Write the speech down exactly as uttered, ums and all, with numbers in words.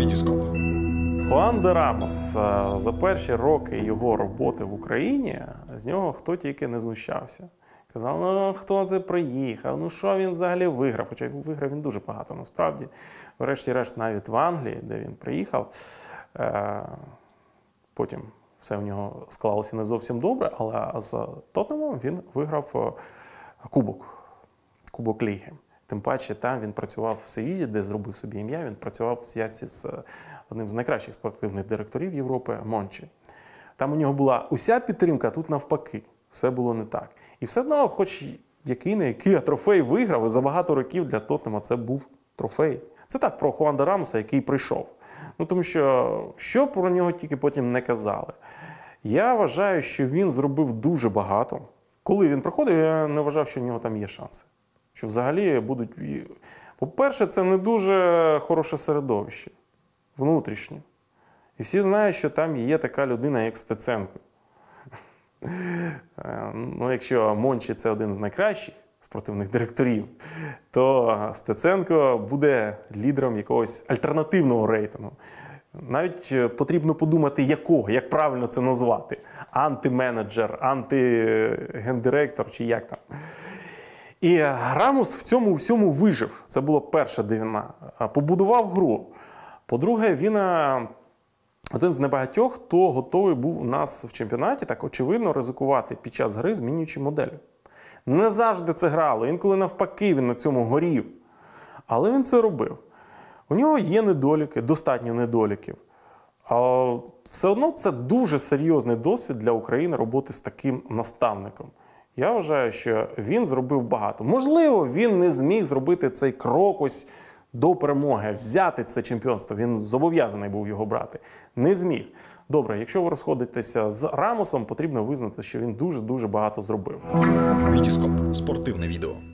Вітіскоп. Хуан де Рамос. За перші роки його роботи в Україні з нього хто тільки не знущався. Казав, ну хто це приїхав, ну що він взагалі виграв. Хоча виграв він дуже багато насправді. Врешті-решт навіть в Англії, де він приїхав, потім все в нього склалося не зовсім добре, але з Тоттенхемом він виграв кубок, кубок Ліги. Тим паче там він працював в Севіллі, де зробив собі ім'я, він працював в зв'язці з одним з найкращих спортивних директорів Європи – Мончі. Там у нього була уся підтримка, а тут навпаки. Все було не так. І все одно, хоч який-не який, а трофей виграв, і за багато років для Тоттенхема це був трофей. Це так про Хуана де Рамоса, який прийшов. Ну, тому що, що про нього тільки потім не казали. Я вважаю, що він зробив дуже багато. Коли він приходив, я не вважав, що в нього там є шанси. Що взагалі будуть... По-перше, це не дуже хороше середовище. Внутрішнє. І всі знають, що там є така людина, як Стеценко. Ну, якщо Мончі – це один з найкращих спортивних директорів, то Стеценко буде лідером якогось альтернативного рейтингу. Навіть потрібно подумати, якого, як правильно це назвати. Антименеджер, антигендиректор чи як там. І Рамос в цьому всьому вижив. Це було перша дивина. Побудував гру. По-друге, він один з небагатьох, хто готовий був у нас в чемпіонаті так очевидно ризикувати під час гри, змінюючи моделі. Не завжди це грало, інколи навпаки він на цьому горів. Але він це робив. У нього є недоліки, достатньо недоліків. Але все одно це дуже серйозний досвід для України роботи з таким наставником. Я вважаю, що він зробив багато. Можливо, він не зміг зробити цей крок ось до перемоги, взяти це чемпіонство. Він зобов'язаний був його брати. Не зміг. Добре, якщо ви розходитеся з Рамосом, потрібно визнати, що він дуже-дуже багато зробив. Вітіскоп. Спортивне відео.